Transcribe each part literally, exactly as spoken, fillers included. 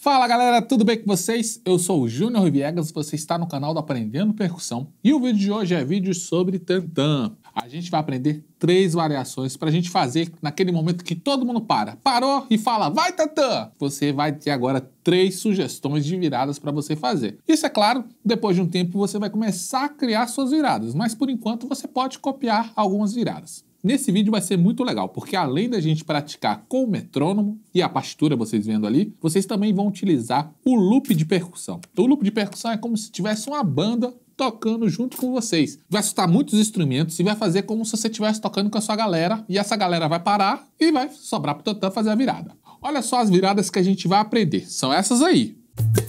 Fala galera, tudo bem com vocês? Eu sou o Júnior Viegas, você está no canal do Aprendendo Percussão e o vídeo de hoje é vídeo sobre tantã. A gente vai aprender três variações para a gente fazer naquele momento que todo mundo para. Parou e fala, vai tantã! Você vai ter agora três sugestões de viradas para você fazer. Isso é claro, depois de um tempo você vai começar a criar suas viradas, mas por enquanto você pode copiar algumas viradas. Nesse vídeo vai ser muito legal, porque além da gente praticar com o metrônomo e a partitura, vocês vendo ali, vocês também vão utilizar o loop de percussão. O loop de percussão é como se tivesse uma banda tocando junto com vocês. Vai assustar muitos instrumentos e vai fazer como se você estivesse tocando com a sua galera, e essa galera vai parar e vai sobrar pro tantã fazer a virada. Olha só as viradas que a gente vai aprender, são essas aí.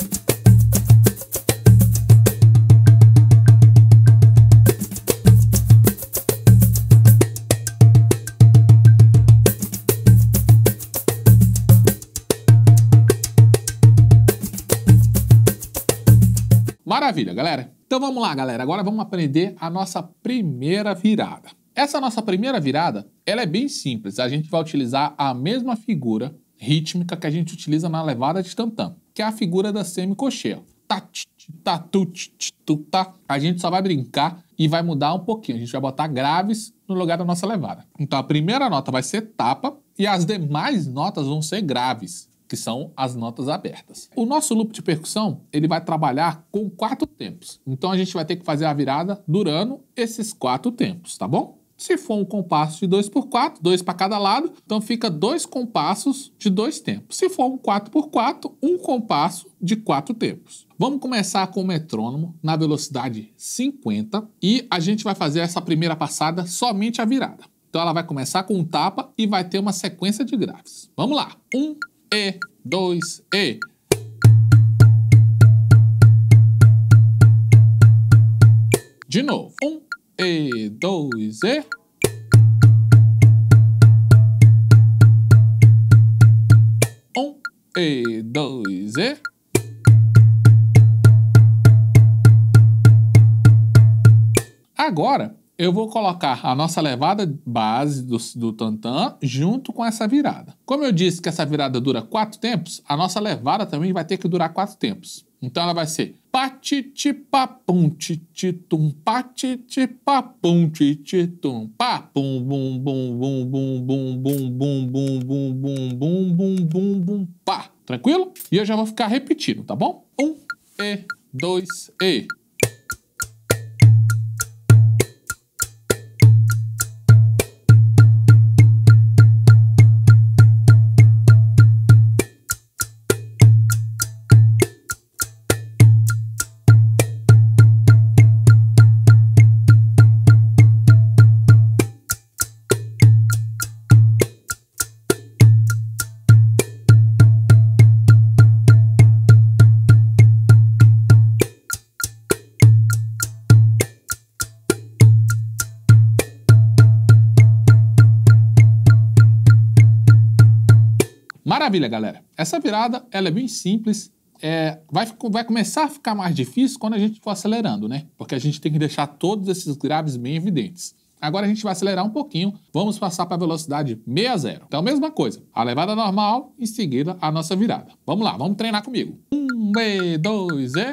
Maravilha, galera. Então vamos lá, galera. Agora vamos aprender a nossa primeira virada. Essa nossa primeira virada, ela é bem simples. A gente vai utilizar a mesma figura rítmica que a gente utiliza na levada de tantã, que é a figura da semicocheia. Tá, tá, tu, tu, tá. A gente só vai brincar e vai mudar um pouquinho. A gente vai botar graves no lugar da nossa levada. Então a primeira nota vai ser tapa e as demais notas vão ser graves, que são as notas abertas. O nosso loop de percussão, ele vai trabalhar com quatro tempos. Então a gente vai ter que fazer a virada durando esses quatro tempos, tá bom? Se for um compasso de dois por quatro, dois para cada lado, então fica dois compassos de dois tempos. Se for um quatro por quatro, um compasso de quatro tempos. Vamos começar com o metrônomo na velocidade cinquenta e a gente vai fazer essa primeira passada somente a virada. Então ela vai começar com um tapa e vai ter uma sequência de graves. Vamos lá. Um, E, dois, E. De novo. Um, E, dois, E. Um, E, dois, E. Agora, eu vou colocar a nossa levada base do, do tantã junto com essa virada. Como eu disse que essa virada dura quatro tempos, a nossa levada também vai ter que durar quatro tempos. Então ela vai ser pa-ti-ti-pa-pum, ti-ti-tum, pa-ti-ti-pa-pum, ti-ti-tum, pa-pum, bum, bum, bum, bum, bum, bum, bum, bum, bum, bum, bum, bum, bum, bum, pá. Tranquilo? E eu já vou ficar repetindo, tá bom? Um, E, dois, E. Maravilha, galera. Essa virada, ela é bem simples. É, vai, vai começar a ficar mais difícil quando a gente for acelerando, né? Porque a gente tem que deixar todos esses graves bem evidentes. Agora a gente vai acelerar um pouquinho. Vamos passar para a velocidade seis a zero. Então, mesma coisa. A levada normal, em seguida, a nossa virada. Vamos lá, vamos treinar comigo. Um, E, dois, E.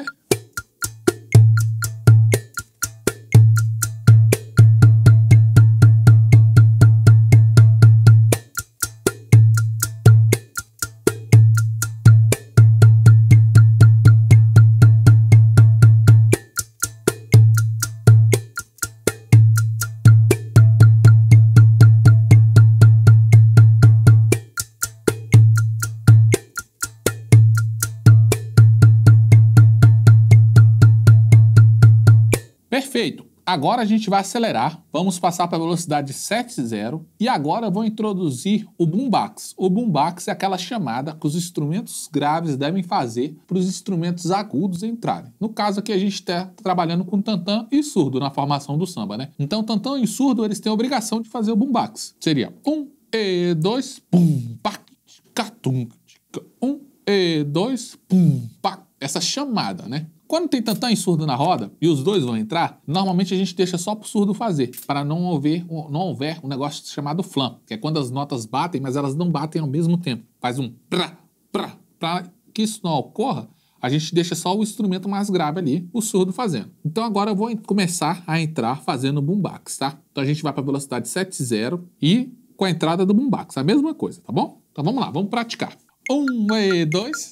Perfeito. Agora a gente vai acelerar. Vamos passar para a velocidade sete a zero. E agora eu vou introduzir o boombox. O boombox é aquela chamada que os instrumentos graves devem fazer para os instrumentos agudos entrarem. No caso aqui a gente está trabalhando com tantã e surdo na formação do samba, né? Então tantã e surdo eles têm a obrigação de fazer o boombox. Seria um, E, dois, pum, pá, catum, um, E, dois, pum, pá. Essa chamada, né? Quando tem tantã e surdo na roda, e os dois vão entrar, normalmente a gente deixa só pro surdo fazer, para não houver, não houver um negócio chamado flam, que é quando as notas batem, mas elas não batem ao mesmo tempo. Faz um pra, pra, pra, que isso não ocorra, a gente deixa só o instrumento mais grave ali, o surdo fazendo. Então agora eu vou começar a entrar fazendo boombox, tá? Então a gente vai para a velocidade sete zero e com a entrada do boombox, a mesma coisa, tá bom? Então vamos lá, vamos praticar. Um e dois...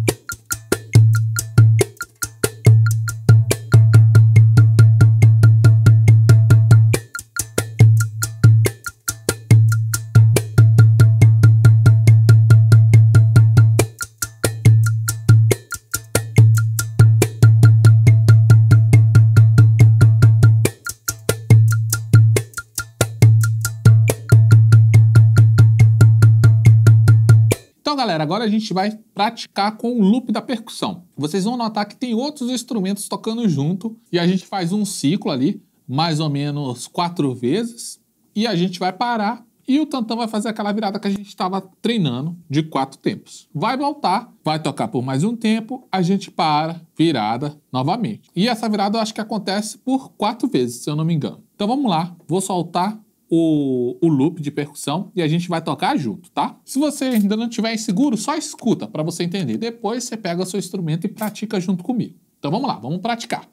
Então, galera, agora a gente vai praticar com o loop da percussão. Vocês vão notar que tem outros instrumentos tocando junto e a gente faz um ciclo ali, mais ou menos quatro vezes, e a gente vai parar e o tantã vai fazer aquela virada que a gente estava treinando de quatro tempos. Vai voltar, vai tocar por mais um tempo, a gente para, virada novamente. E essa virada eu acho que acontece por quatro vezes, se eu não me engano. Então vamos lá, vou soltar O, o loop de percussão e a gente vai tocar junto, tá? Se você ainda não estiver inseguro, só escuta para você entender. Depois você pega o seu instrumento e pratica junto comigo. Então vamos lá, vamos praticar.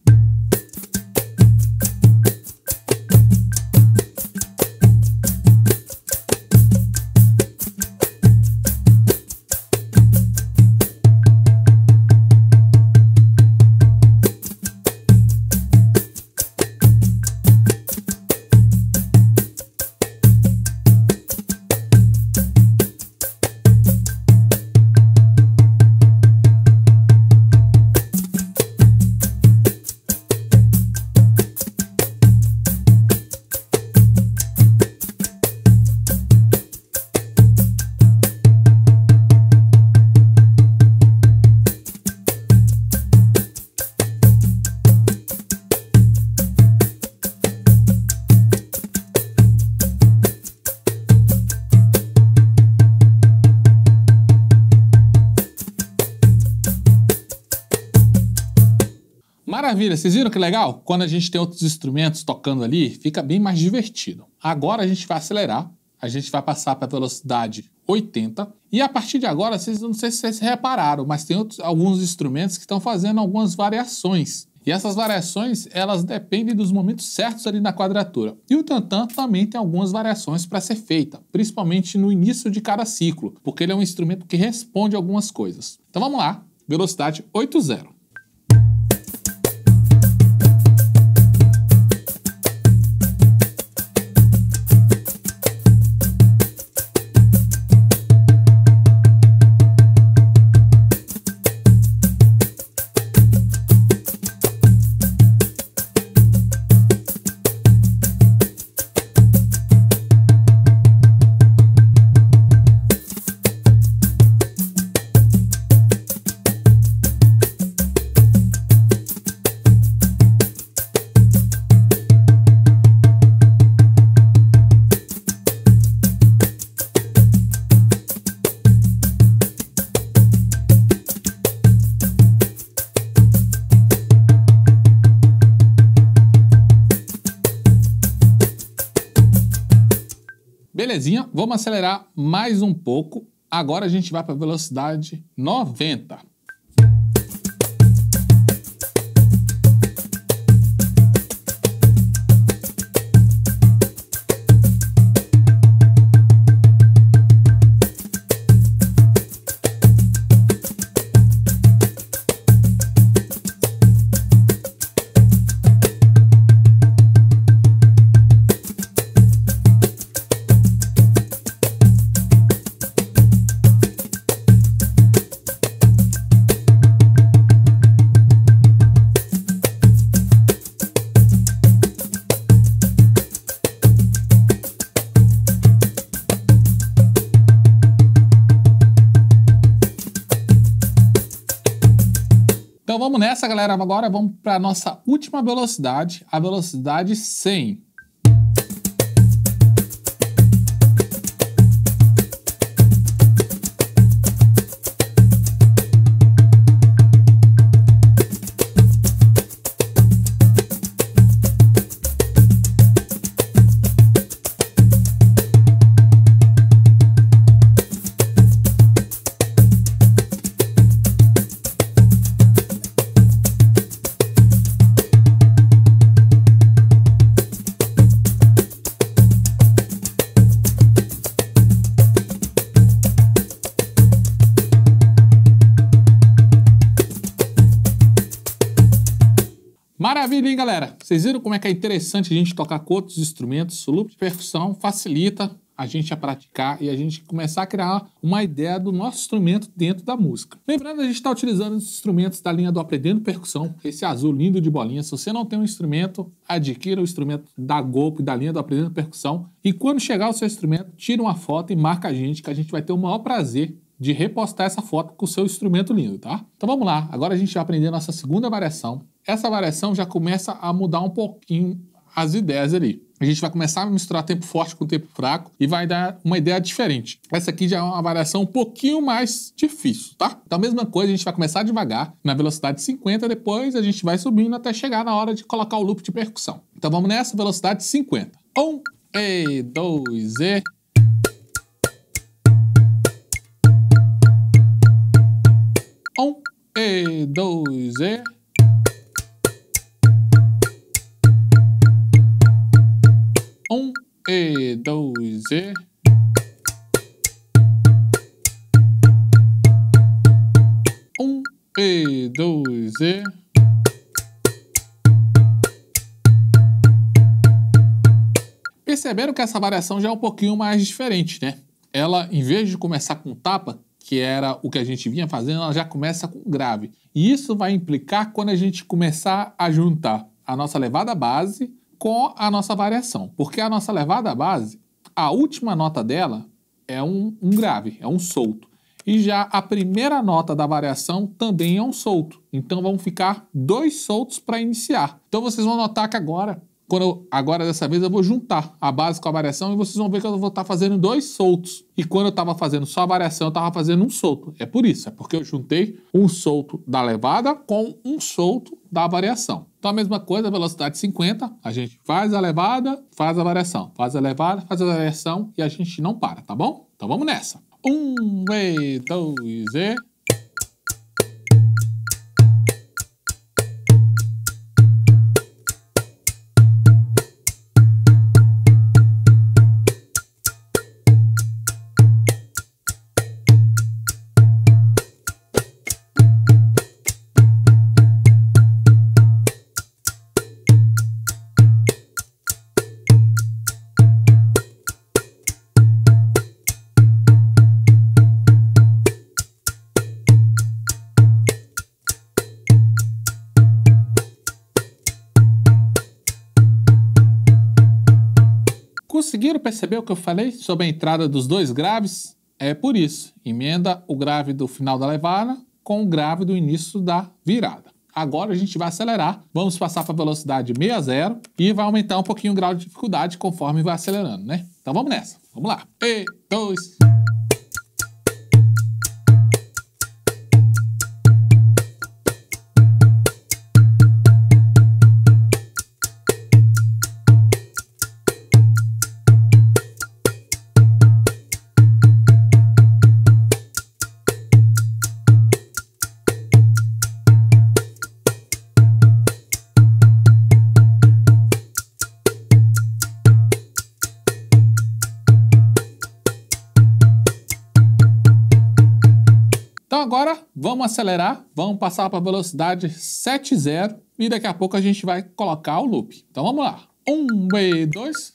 Maravilha, vocês viram que legal? Quando a gente tem outros instrumentos tocando ali, fica bem mais divertido. Agora a gente vai acelerar, a gente vai passar para a velocidade oitenta, e a partir de agora, vocês não sei se vocês repararam, mas tem outros, alguns instrumentos que estão fazendo algumas variações. E essas variações, elas dependem dos momentos certos ali na quadratura. E o tantã também tem algumas variações para ser feita, principalmente no início de cada ciclo, porque ele é um instrumento que responde algumas coisas. Então vamos lá, velocidade oito zero. Belezinha, vamos acelerar mais um pouco. Agora a gente vai para a velocidade noventa. Então vamos nessa, galera. Agora vamos para a nossa última velocidade, a velocidade cem. Maravilha, hein, galera? Vocês viram como é que é interessante a gente tocar com outros instrumentos? O loop de percussão facilita a gente a praticar e a gente começar a criar uma ideia do nosso instrumento dentro da música. Lembrando, a gente está utilizando os instrumentos da linha do Aprendendo Percussão, esse azul lindo de bolinha. Se você não tem um instrumento, adquira o instrumento da Golpe, da linha do Aprendendo Percussão. E quando chegar o seu instrumento, tira uma foto e marca a gente, que a gente vai ter o maior prazer de repostar essa foto com o seu instrumento lindo, tá? Então vamos lá, agora a gente vai aprender a nossa segunda variação. Essa variação já começa a mudar um pouquinho as ideias ali. A gente vai começar a misturar tempo forte com tempo fraco e vai dar uma ideia diferente. Essa aqui já é uma variação um pouquinho mais difícil, tá? Então a mesma coisa, a gente vai começar devagar, na velocidade cinquenta, depois a gente vai subindo até chegar na hora de colocar o loop de percussão. Então vamos nessa, velocidade cinquenta. Um, e dois, e... Um, e dois, e... Um, e dois, e... Um, e dois, e... Perceberam que essa variação já é um pouquinho mais diferente, né? Ela, em vez de começar com tapa, que era o que a gente vinha fazendo, ela já começa com grave. E isso vai implicar quando a gente começar a juntar a nossa levada base com a nossa variação. Porque a nossa levada base, a última nota dela é um, um grave, é um solto. E já a primeira nota da variação também é um solto. Então vão ficar dois soltos para iniciar. Então vocês vão notar que agora, quando eu, agora dessa vez eu vou juntar a base com a variação e vocês vão ver que eu vou estar fazendo dois soltos. E quando eu estava fazendo só a variação, eu estava fazendo um solto. É por isso, é porque eu juntei um solto da levada com um solto da variação. Então a mesma coisa, velocidade cinquenta, a gente faz a levada, faz a variação, faz a levada, faz a variação e a gente não para, tá bom? Então vamos nessa. Um, e dois, e... Conseguiram perceber o que eu falei sobre a entrada dos dois graves? É por isso, emenda o grave do final da levada com o grave do início da virada. Agora a gente vai acelerar, vamos passar para a velocidade seis a zero e vai aumentar um pouquinho o grau de dificuldade conforme vai acelerando, né? Então vamos nessa, vamos lá. E, dois... Então agora vamos acelerar, vamos passar para a velocidade sete zero e daqui a pouco a gente vai colocar o loop. Então vamos lá. Um, e dois...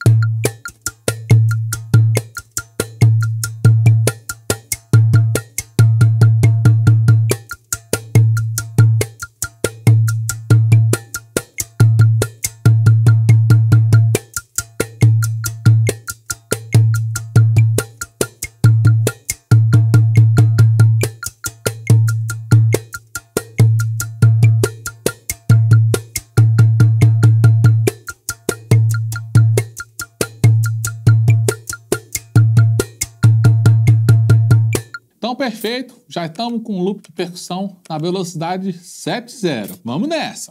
Então, perfeito, já estamos com o loop de percussão na velocidade sete zero. Vamos nessa!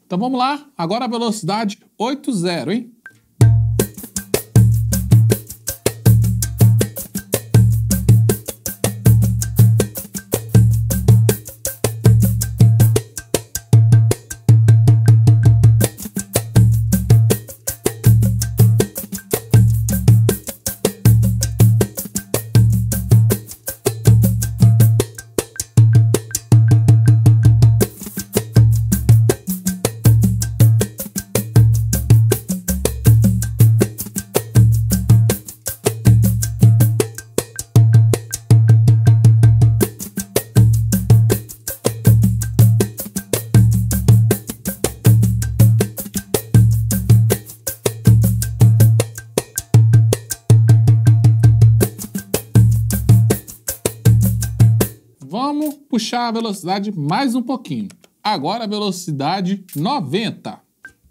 Então vamos lá, agora a velocidade oito zero, hein? Vamos puxar a velocidade mais um pouquinho. Agora a velocidade noventa.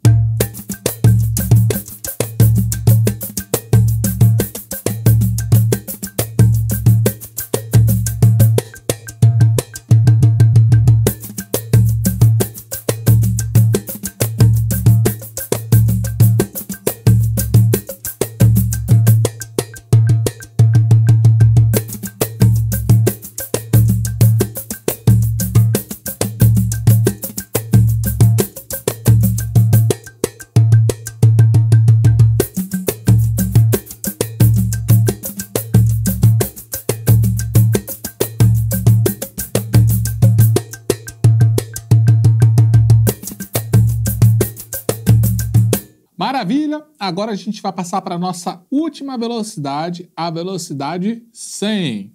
Maravilha! Agora a gente vai passar para a nossa última velocidade, a velocidade cem.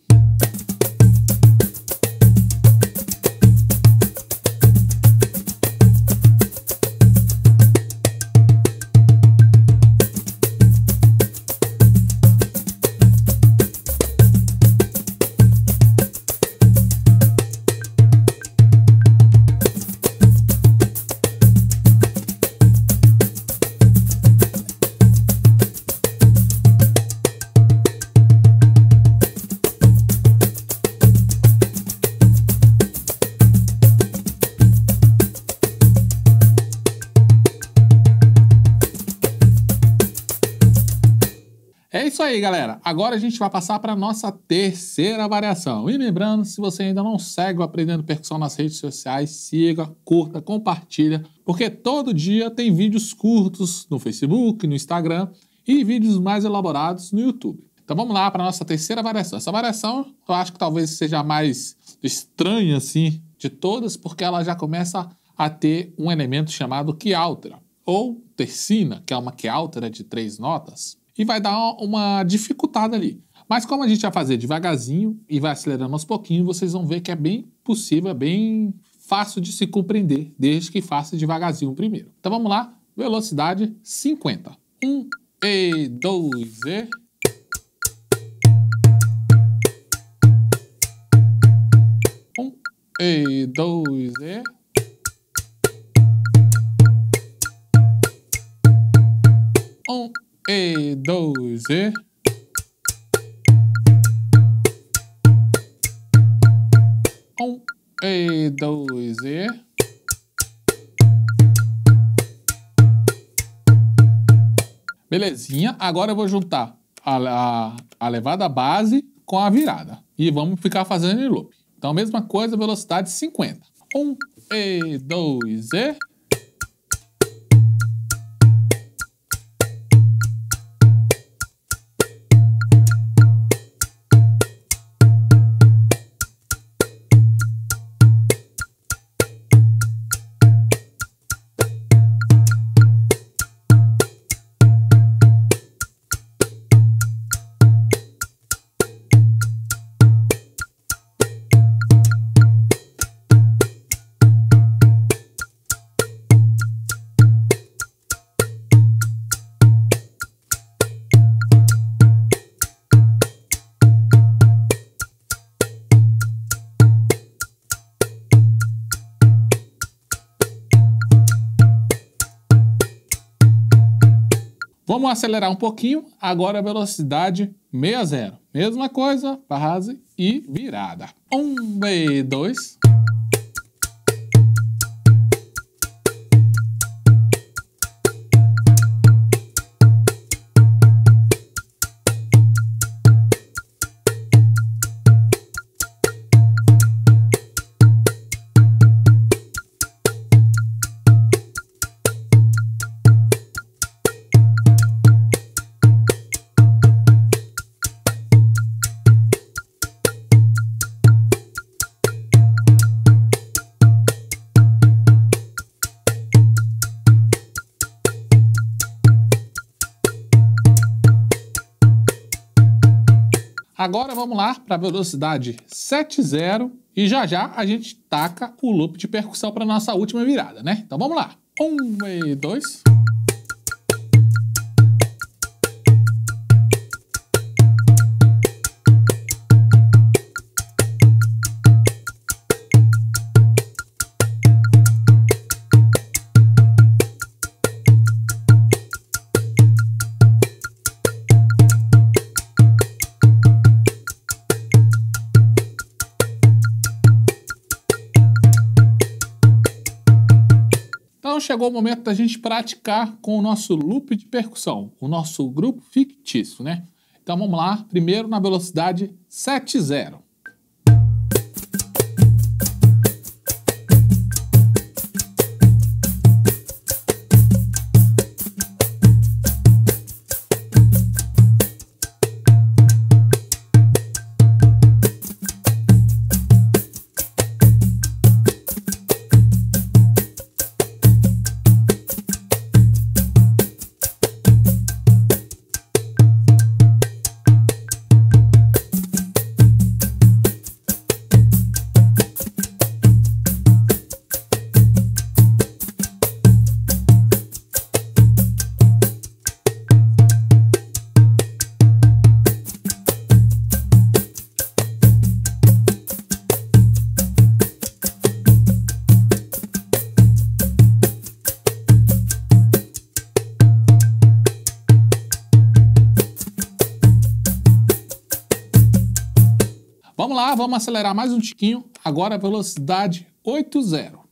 É isso aí, galera. Agora a gente vai passar para a nossa terceira variação. E lembrando, se você ainda não segue o Aprendendo Percussão nas redes sociais, siga, curta, compartilha, porque todo dia tem vídeos curtos no Facebook, no Instagram e vídeos mais elaborados no YouTube. Então vamos lá para a nossa terceira variação. Essa variação eu acho que talvez seja a mais estranha assim, de todas, porque ela já começa a ter um elemento chamado quiáltera, ou tercina, que é uma quiáltera de três notas, e vai dar uma dificultada ali. Mas como a gente vai fazer devagarzinho e vai acelerando aos pouquinhos, vocês vão ver que é bem possível, é bem fácil de se compreender, desde que faça devagarzinho primeiro. Então vamos lá, velocidade cinquenta. Um, e dois, e... Um, e dois, e... Um, e dois, e... Um, e dois, e... Belezinha, agora eu vou juntar a, a, a levada base com a virada. E vamos ficar fazendo em loop. Então, mesma coisa, velocidade cinquenta. Um, e dois, e... Vamos acelerar um pouquinho, agora a velocidade sessenta. Mesma coisa, base e virada. Um, e dois. Agora vamos lá para a velocidade sete zero e já já a gente taca o loop de percussão para nossa última virada, né? Então vamos lá. Um e dois. Então chegou o momento da gente praticar com o nosso loop de percussão, o nosso grupo fictício, né? Então vamos lá, primeiro na velocidade sete zero. Vamos lá, vamos acelerar mais um tiquinho. Agora a velocidade oito zero.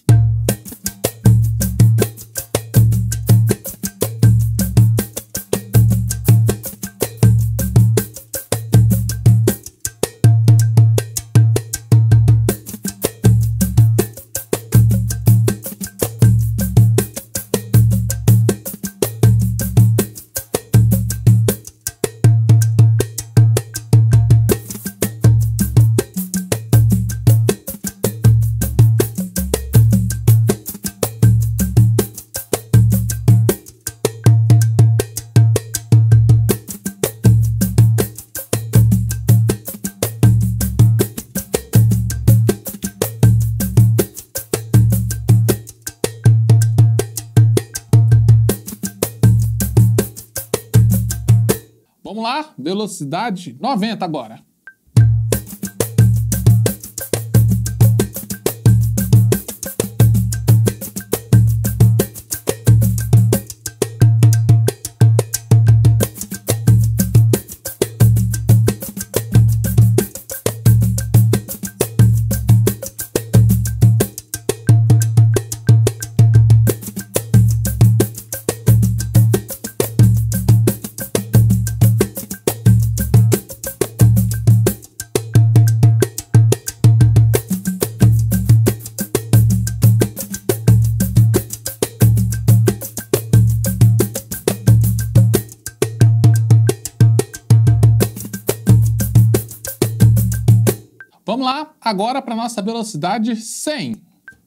Vamos lá, velocidade noventa agora. Vamos lá, agora para nossa velocidade cem.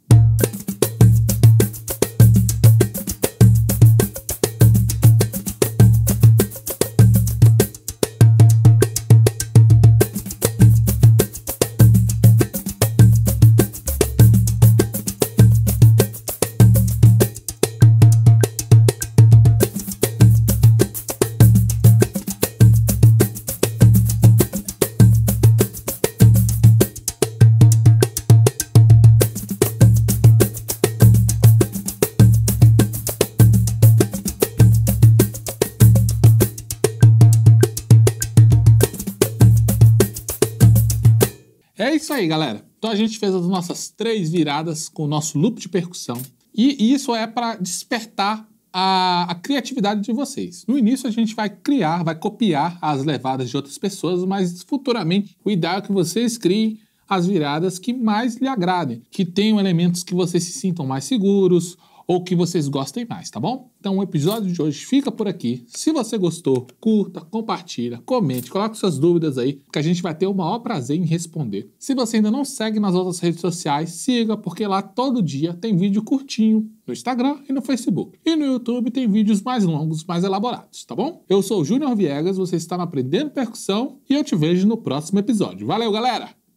É isso aí, galera. Então a gente fez as nossas três viradas com o nosso loop de percussão. E isso é para despertar a, a criatividade de vocês. No início a gente vai criar, vai copiar as levadas de outras pessoas, mas futuramente o ideal é que vocês criem as viradas que mais lhe agradem, que tenham elementos que vocês se sintam mais seguros, ou que vocês gostem mais, tá bom? Então o episódio de hoje fica por aqui. Se você gostou, curta, compartilha, comente, coloque suas dúvidas aí, que a gente vai ter o maior prazer em responder. Se você ainda não segue nas outras redes sociais, siga, porque lá todo dia tem vídeo curtinho no Instagram e no Facebook. E no YouTube tem vídeos mais longos, mais elaborados, tá bom? Eu sou o Júnior Viegas, você está no Aprendendo Percussão e eu te vejo no próximo episódio. Valeu, galera!